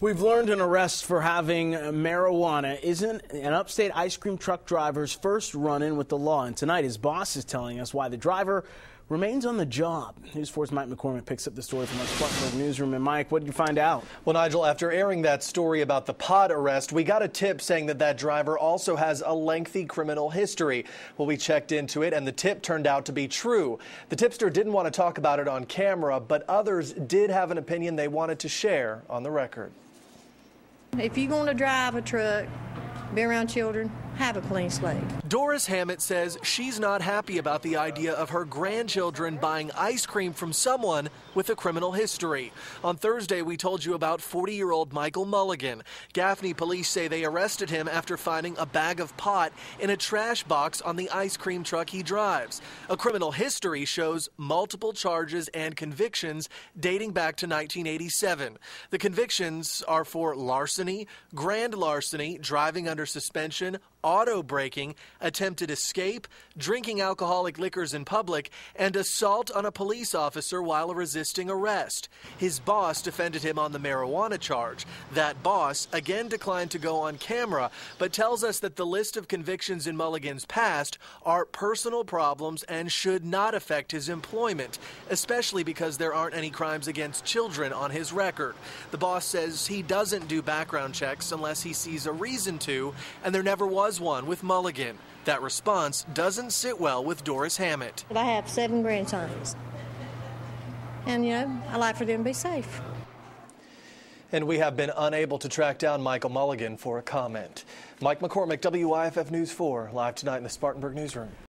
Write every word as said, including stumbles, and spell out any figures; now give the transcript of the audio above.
We've learned an arrest for having marijuana isn't an Upstate ice cream truck driver's first run-in with the law. And tonight, his boss is telling us why the driver remains on the job. News four's Mike McCormick picks up the story from our Spartanburg newsroom. And Mike, what did you find out? Well, Nigel, after airing that story about the pot arrest, we got a tip saying that that driver also has a lengthy criminal history. Well, we checked into it, and the tip turned out to be true. The tipster didn't want to talk about it on camera, but others did have an opinion they wanted to share on the record. If you're going to drive a truck, be around children, have a clean slate. Doris Hammett says she's not happy about the idea of her grandchildren buying ice cream from someone with a criminal history. On Thursday, we told you about forty-year-old Michael Mulligan. Gaffney police say they arrested him after finding a bag of pot in a trash box on the ice cream truck he drives. A criminal history shows multiple charges and convictions dating back to nineteen eighty-seven. The convictions are for larceny, grand larceny, driving under suspension, auto braking, attempted escape, drinking alcoholic liquors in public, and assault on a police officer while resisting arrest. His boss defended him on the marijuana charge. That boss again declined to go on camera, but tells us that the list of convictions in Mulligan's past are personal problems and should not affect his employment, especially because there aren't any crimes against children on his record. The boss says he doesn't do background checks unless he sees a reason to, and there never was one with Mulligan. That response doesn't sit well with Doris Hammett. I have seven grandsons, and you know, I like for them to be safe. And we have been unable to track down Michael Mulligan for a comment. Mike McCormick, W I F F News four, live tonight in the Spartanburg newsroom.